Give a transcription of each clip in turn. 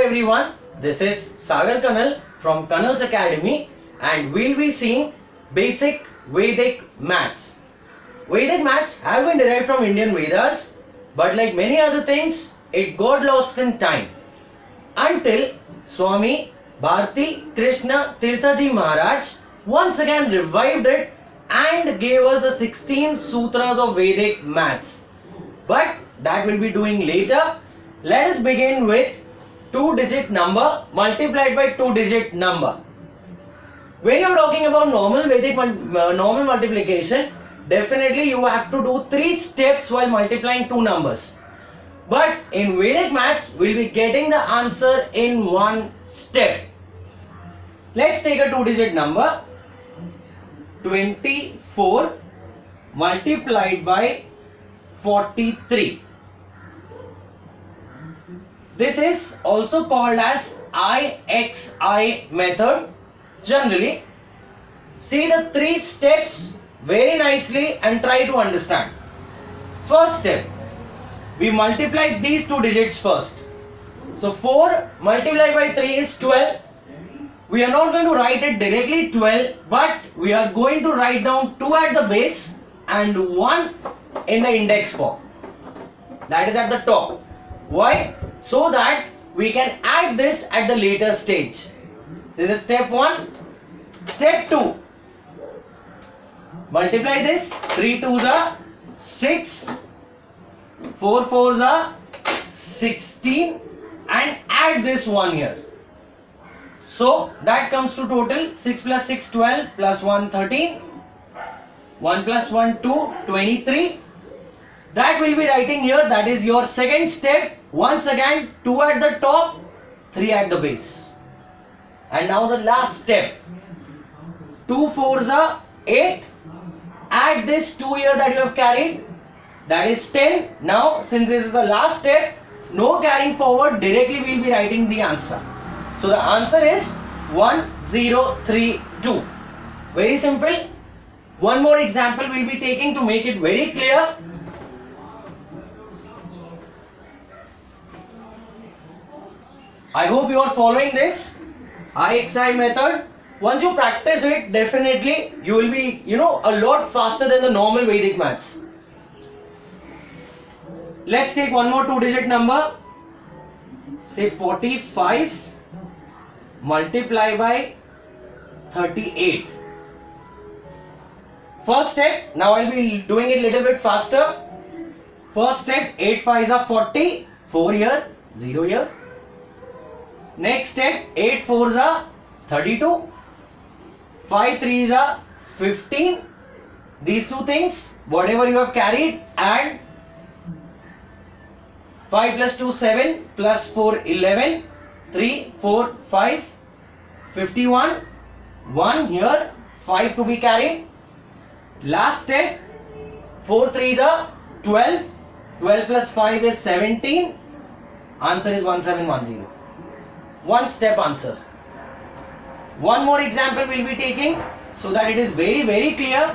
everyone, this is Sagar Kanal from KANAL'S Academy and we'll be seeing basic Vedic maths. Vedic maths have been derived from Indian Vedas, but like many other things, it got lost in time until Swami Bharati Krishna Tirthaji Maharaj once again revived it and gave us the 16 sutras of Vedic maths. But that we'll be doing later. Let us begin with 2-digit number multiplied by 2-digit number. When you're talking about normal Vedic normal multiplication, definitely you have to do 3 steps while multiplying 2 numbers. But in Vedic maths, we'll be getting the answer in 1 step. Let's take a 2-digit number. 24 multiplied by 43. This is also called as IXI method. Generally, see the 3 steps very nicely and try to understand. First step, we multiply these 2 digits first. So 4 multiplied by 3 is 12. We are not going to write it directly 12, but we are going to write down 2 at the base and 1 in the index form. That is at the top. Why? So that we can add this at the later stage. This is step 1. Step 2. Multiply this. 3 2s are 6. 4 4s are 16. And add this 1 here. So that comes to total 6 plus 6 12 plus 1 13. 1 plus 1 2 23. That will be writing here. That is your second step. Once again 2 at the top, 3 at the base. And now the last step. 2 4s are 8. Add this 2 here that you have carried. That is 10. Now since this is the last step, no carrying forward. Directly we will be writing the answer. So the answer is 1032. Very simple. One more example we will be taking to make it very clear. I hope you are following this IXI method. Once you practice it, definitely you will be, a lot faster than the normal Vedic maths. Let's take one more 2-digit number. Say 45 multiply by 38. First step, now I'll be doing it a little bit faster. First step, 8 5s are 40, 4 here, 0 here. Next step, 8 4s are 32, 5 3s are 15. These 2 things, whatever you have carried, and 5 plus 2 7 plus 4 11, 3 4 5, 51, 1 here, 5 to be carried. Last step, 4 3s are 12, 12 plus 5 is 17, answer is 1710. 1 step answer. One more example we will be taking so that it is very, very clear.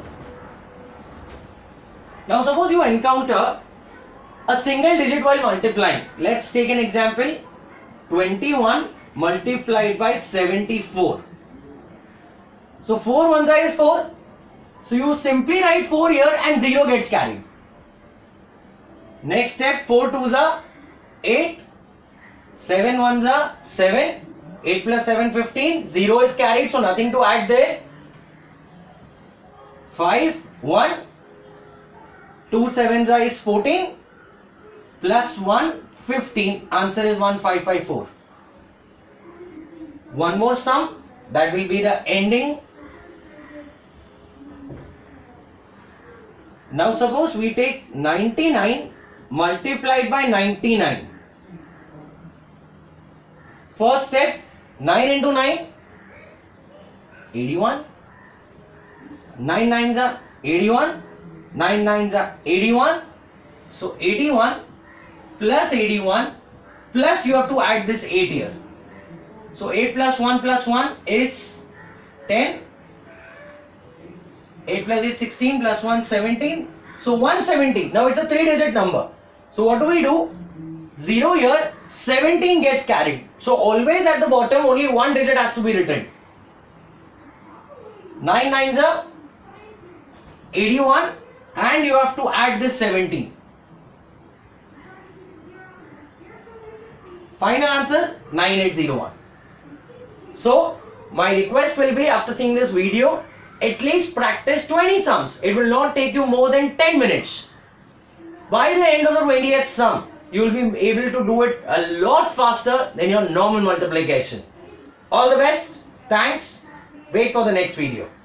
Now suppose you encounter a single digit while multiplying. Let's take an example. 21 multiplied by 74. So 4 1s is 4. So you simply write 4 here and 0 gets carried. Next step, 4 2s are 8. 7 1s are 7. 8 plus 7 15. 0 is carried, so nothing to add there. 5 1. 2 7s are is 14. Plus 1 15. Answer is 1554. One more sum. That will be the ending. Now suppose we take 99 multiplied by 99. First step, 9 into 9, 81. 9 9s are 81. 9 9s are 81. So 81 plus 81 plus you have to add this 8 here. So 8 plus 1 is 10. 8 plus 8 16 plus 1 17. So 170. Now it's a 3-digit number. So what do? 0 here, 17 gets carried. So always at the bottom only one digit has to be written. 9 nines are 81 and you have to add this 17. Final answer 9801. So my request will be, after seeing this video, at least practice 20 sums. It will not take you more than 10 minutes. By the end of the 20th sum, you will be able to do it a lot faster than your normal multiplication. All the best. Thanks. Wait for the next video.